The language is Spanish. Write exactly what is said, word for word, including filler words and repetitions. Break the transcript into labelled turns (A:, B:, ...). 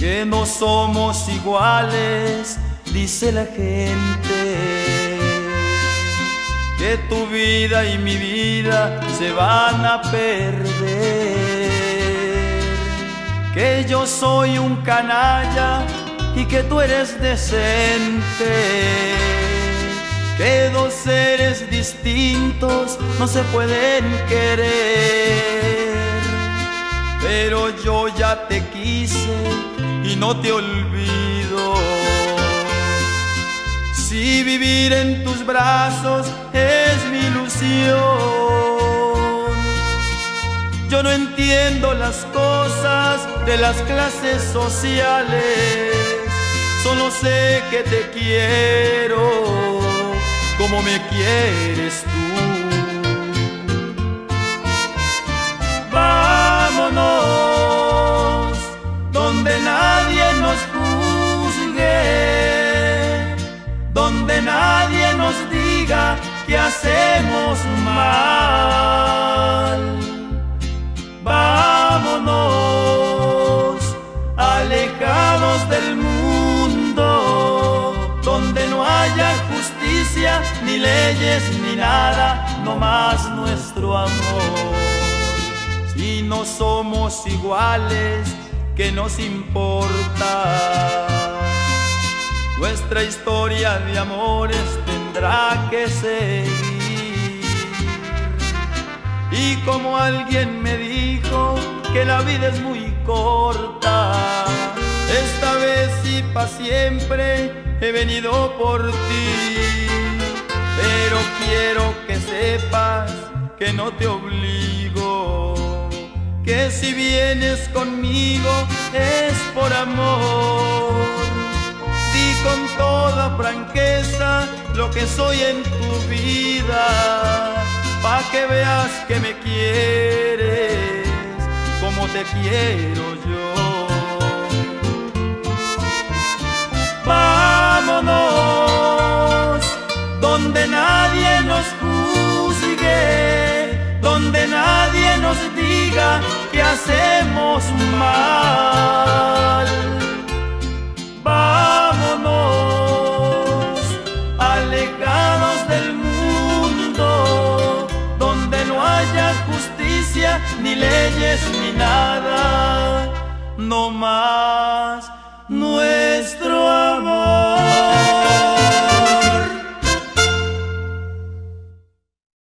A: que no somos iguales, dice la gente, que tu vida y mi vida se van a perder, que yo soy un canalla y que tú eres decente, que dos seres distintos no se pueden querer. Pero yo ya te quise y no te olvido. Si vivir en tus brazos es mi ilusión, yo no entiendo las cosas de las clases sociales, solo sé que te quiero como me quieres tú. Vámonos donde nadie nos juzgue, donde nadie nos diga que hacemos mal. Vámonos alejados del mundo, donde no haya justicia, ni leyes, ni nada, no más nuestro amor. Si no somos iguales, ¿qué nos importa? Nuestra historia de amores tendrá que seguir. Y como alguien me dijo que la vida es muy corta, esta vez y pa' siempre he venido por ti. Pero quiero que sepas que no te obligo, que si vienes conmigo es por amor. Di con toda franqueza lo que soy en tu vida, pa' que veas que me quieres como te quiero yo. Vámonos donde nadie nos juzgue, donde nadie nos diga que hacemos mal. Vámonos alejados del mundo, donde no haya justicia, ni leyes, ni nada, no más nuestro